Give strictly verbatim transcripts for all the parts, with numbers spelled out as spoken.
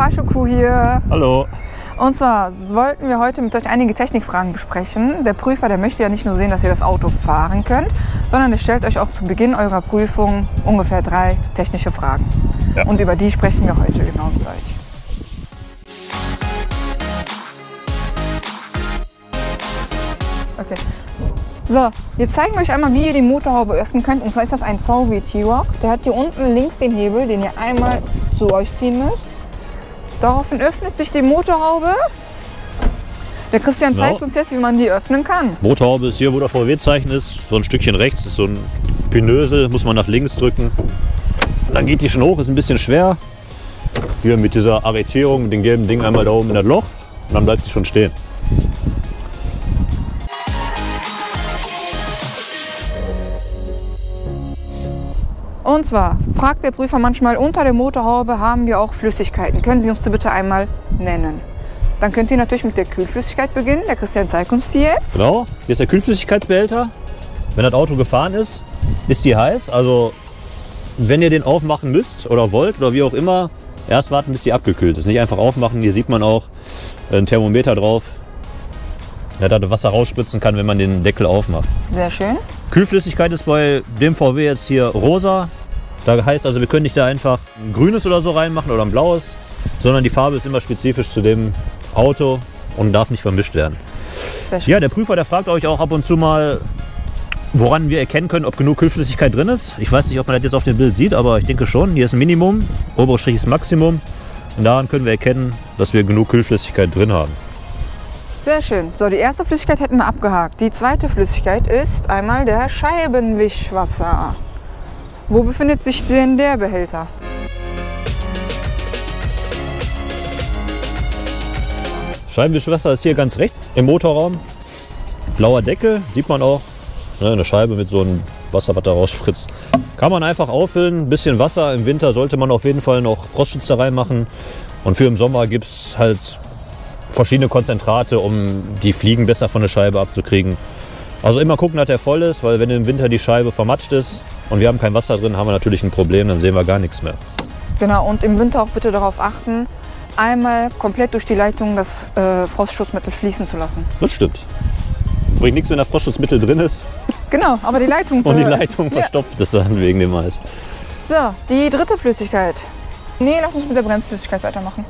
Fahrschul-Crew hier. Hallo. Und zwar wollten wir heute mit euch einige Technikfragen besprechen. Der Prüfer, der möchte ja nicht nur sehen, dass ihr das Auto fahren könnt, sondern der stellt euch auch zu Beginn eurer Prüfung ungefähr drei technische Fragen. Ja. Und über die sprechen wir heute genau mit euch. Okay. So, jetzt zeigen wir euch einmal, wie ihr die Motorhaube öffnen könnt. Und zwar ist das ein V W T-Roc. Der hat hier unten links den Hebel, den ihr einmal zu euch ziehen müsst. Daraufhin öffnet sich die Motorhaube. Der Christian zeigt genau uns jetzt, wie man die öffnen kann. Motorhaube ist hier, wo der V W-Zeichen ist. So ein Stückchen rechts ist so ein Pinösel, muss man nach links drücken. Dann geht die schon hoch, ist ein bisschen schwer. Hier mit dieser Arretierung, mit dem gelben Ding einmal da oben in das Loch. Und dann bleibt sie schon stehen. Und zwar fragt der Prüfer manchmal, unter der Motorhaube haben wir auch Flüssigkeiten. Können Sie uns bitte einmal nennen? Dann könnt ihr natürlich mit der Kühlflüssigkeit beginnen. Der Christian zeigt uns die jetzt. Genau, hier ist der Kühlflüssigkeitsbehälter. Wenn das Auto gefahren ist, ist die heiß. Also wenn ihr den aufmachen müsst oder wollt oder wie auch immer, erst warten, bis die abgekühlt ist. Nicht einfach aufmachen. Hier sieht man auch ein Thermometer drauf, der da Wasser rausspritzen kann, wenn man den Deckel aufmacht. Sehr schön. Kühlflüssigkeit ist bei dem V W jetzt hier rosa. Das heißt also, wir können nicht da einfach ein grünes oder so reinmachen oder ein blaues, sondern die Farbe ist immer spezifisch zu dem Auto und darf nicht vermischt werden. Ja, der Prüfer, der fragt euch auch ab und zu mal, woran wir erkennen können, ob genug Kühlflüssigkeit drin ist. Ich weiß nicht, ob man das jetzt auf dem Bild sieht, aber ich denke schon. Hier ist ein Minimum, oberer Strich ist Maximum. Und daran können wir erkennen, dass wir genug Kühlflüssigkeit drin haben. Sehr schön. So, die erste Flüssigkeit hätten wir abgehakt. Die zweite Flüssigkeit ist einmal der Scheibenwischwasser. Wo befindet sich denn der Behälter? Scheibenwischwasser ist hier ganz rechts im Motorraum. Blauer Deckel, sieht man auch. Ne, eine Scheibe mit so einem Wasser, was da rausspritzt. Kann man einfach auffüllen. Ein bisschen Wasser. Im Winter sollte man auf jeden Fall noch Frostschützer reinmachen. Und für im Sommer gibt es halt verschiedene Konzentrate, um die Fliegen besser von der Scheibe abzukriegen. Also immer gucken, dass der voll ist, weil wenn im Winter die Scheibe vermatscht ist und wir haben kein Wasser drin, haben wir natürlich ein Problem, dann sehen wir gar nichts mehr. Genau, und im Winter auch bitte darauf achten, einmal komplett durch die Leitung das äh, Frostschutzmittel fließen zu lassen. Das stimmt. Bringt nichts, wenn da Frostschutzmittel drin ist. Genau, aber die Leitung... Und die Leitung ja. verstopft es dann wegen dem Eis. So, die dritte Flüssigkeit. Nee, lass uns mit der Bremsflüssigkeit weitermachen.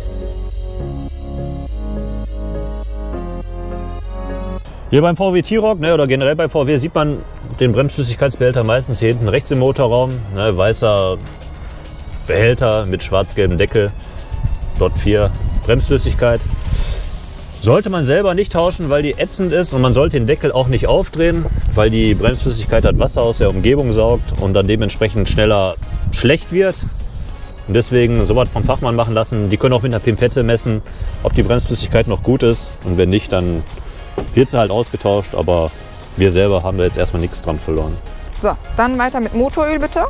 Hier beim V W T-Roc, ne, oder generell bei V W sieht man den Bremsflüssigkeitsbehälter meistens hier hinten rechts im Motorraum. Ne, weißer Behälter mit schwarz-gelbem Deckel. Dort vier Bremsflüssigkeit. Sollte man selber nicht tauschen, weil die ätzend ist, und man sollte den Deckel auch nicht aufdrehen, weil die Bremsflüssigkeit das Wasser aus der Umgebung saugt und dann dementsprechend schneller schlecht wird. Und deswegen sowas vom Fachmann machen lassen. Die können auch mit einer Pimpette messen, ob die Bremsflüssigkeit noch gut ist, und wenn nicht, dann wird sie halt ausgetauscht, aber wir selber haben da jetzt erstmal nichts dran verloren. So, dann weiter mit Motoröl bitte.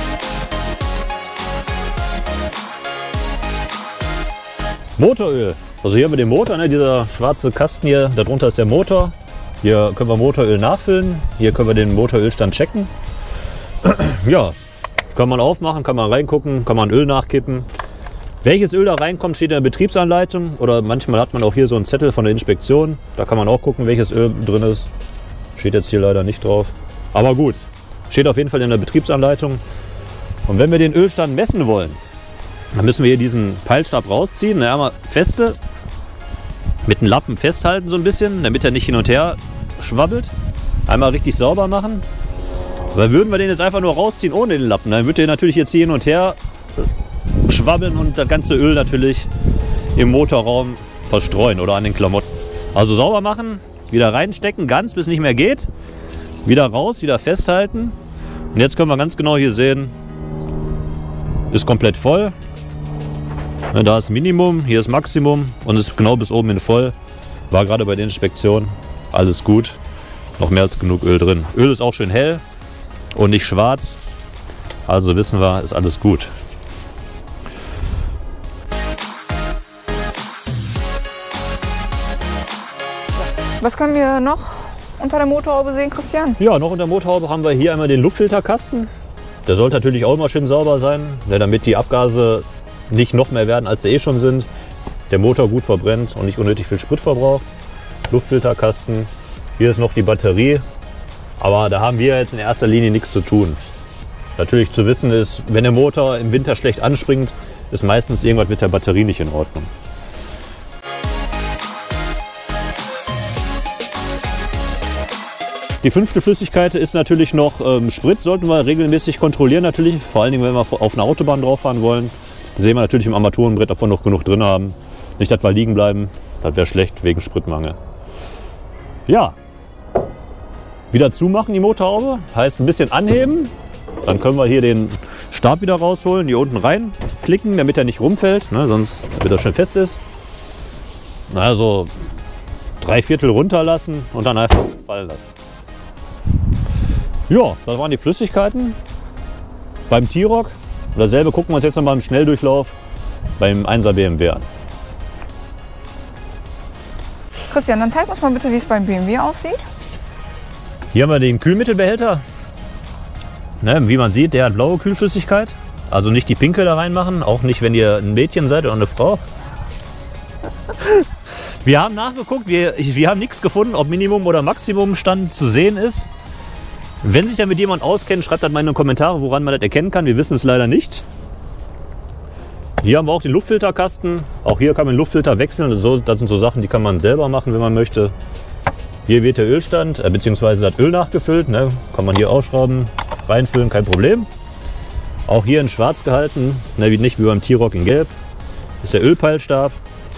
Motoröl. Also hier haben wir den Motor, ne, dieser schwarze Kasten hier, darunter ist der Motor. Hier können wir Motoröl nachfüllen, hier können wir den Motorölstand checken. Ja, kann man aufmachen, kann man reingucken, kann man Öl nachkippen. Welches Öl da reinkommt, steht in der Betriebsanleitung, oder manchmal hat man auch hier so einen Zettel von der Inspektion. Da kann man auch gucken, welches Öl drin ist. Steht jetzt hier leider nicht drauf. Aber gut, steht auf jeden Fall in der Betriebsanleitung. Und wenn wir den Ölstand messen wollen, dann müssen wir hier diesen Peilstab rausziehen. Da haben wir feste, mit einem Lappen festhalten so ein bisschen, damit er nicht hin und her schwabbelt. Einmal richtig sauber machen. Weil würden wir den jetzt einfach nur rausziehen ohne den Lappen, dann würde der natürlich jetzt hier hin und her schwabbeln und das ganze Öl natürlich im Motorraum verstreuen oder an den Klamotten. Also sauber machen, wieder reinstecken, ganz bis nicht mehr geht. Wieder raus, wieder festhalten. Und jetzt können wir ganz genau hier sehen, ist komplett voll. Da ist Minimum, hier ist Maximum und ist genau bis oben hin voll. War gerade bei der Inspektion alles gut. Noch mehr als genug Öl drin. Öl ist auch schön hell und nicht schwarz. Also wissen wir, ist alles gut. Was können wir noch unter der Motorhaube sehen, Christian? Ja, noch unter der Motorhaube haben wir hier einmal den Luftfilterkasten. Der sollte natürlich auch immer schön sauber sein, damit die Abgase nicht noch mehr werden, als sie eh schon sind. Der Motor gut verbrennt und nicht unnötig viel Sprit verbraucht. Luftfilterkasten. Hier ist noch die Batterie. Aber da haben wir jetzt in erster Linie nichts zu tun. Natürlich zu wissen ist, wenn der Motor im Winter schlecht anspringt, ist meistens irgendwas mit der Batterie nicht in Ordnung. Die fünfte Flüssigkeit ist natürlich noch ähm, Sprit, sollten wir regelmäßig kontrollieren natürlich, vor allen Dingen wenn wir auf einer Autobahn drauf fahren wollen. Da sehen wir natürlich im Armaturenbrett, ob wir noch genug drin haben. Nicht, dass wir liegen bleiben, das wäre schlecht wegen Spritmangel. Ja, wieder zumachen die Motorhaube, heißt ein bisschen anheben. Dann können wir hier den Stab wieder rausholen, hier unten reinklicken, damit er nicht rumfällt, ne, sonst wird er schön fest ist. Also drei Viertel runterlassen und dann einfach fallen lassen. Ja, das waren die Flüssigkeiten. Beim T-Roc, dasselbe gucken wir uns jetzt noch mal im Schnelldurchlauf beim einser B M W an. Christian, dann zeig uns mal bitte, wie es beim B M W aussieht. Hier haben wir den Kühlmittelbehälter. Ne, wie man sieht, der hat blaue Kühlflüssigkeit. Also nicht die pinke da reinmachen, auch nicht, wenn ihr ein Mädchen seid oder eine Frau. Wir haben nachgeguckt, wir, wir haben nichts gefunden, ob Minimum- oder Maximumstand zu sehen ist. Wenn sich damit jemand auskennt, schreibt das mal in die Kommentare, woran man das erkennen kann. Wir wissen es leider nicht. Hier haben wir auch den Luftfilterkasten. Auch hier kann man den Luftfilter wechseln. Das sind so Sachen, die kann man selber machen, wenn man möchte. Hier wird der Ölstand, äh, beziehungsweise das Öl nachgefüllt. Ne? Kann man hier ausschrauben, reinfüllen, kein Problem. Auch hier in schwarz gehalten, ne, nicht wie beim T-Roc in gelb. Ist der Ölpeilstab.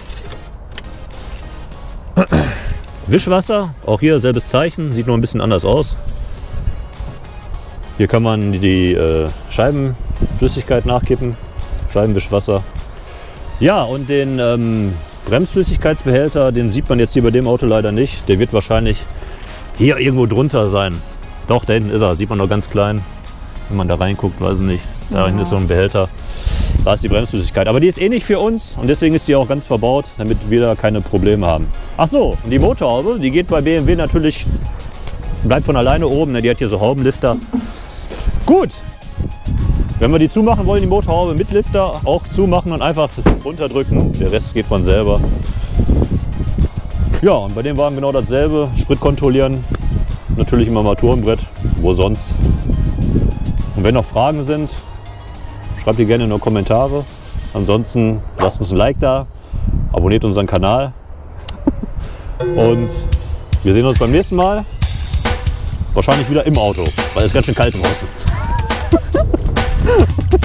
Wischwasser, auch hier selbes Zeichen, sieht nur ein bisschen anders aus. Hier kann man die äh, Scheibenflüssigkeit nachkippen, Scheibenwischwasser. Ja, und den ähm, Bremsflüssigkeitsbehälter, den sieht man jetzt hier bei dem Auto leider nicht. Der wird wahrscheinlich hier irgendwo drunter sein. Doch, da hinten ist er, sieht man noch ganz klein. Wenn man da reinguckt, weiß ich nicht. Da hinten ja. ist so ein Behälter. Da ist die Bremsflüssigkeit. Aber die ist eh nicht für uns und deswegen ist sie auch ganz verbaut, damit wir da keine Probleme haben. Ach so, und die Motorhaube, die geht bei B M W natürlich, bleibt von alleine oben. Ne? Die hat hier so Haubenlifter. Gut, wenn wir die zumachen wollen, die Motorhaube mit Lifter, auch zumachen und einfach runterdrücken. Der Rest geht von selber. Ja, und bei dem Wagen genau dasselbe. Sprit kontrollieren, natürlich im Armaturenbrett, wo sonst. Und wenn noch Fragen sind, schreibt die gerne in die Kommentare. Ansonsten lasst uns ein Like da, abonniert unseren Kanal und wir sehen uns beim nächsten Mal. Wahrscheinlich wieder im Auto, weil es ganz schön kalt draußen.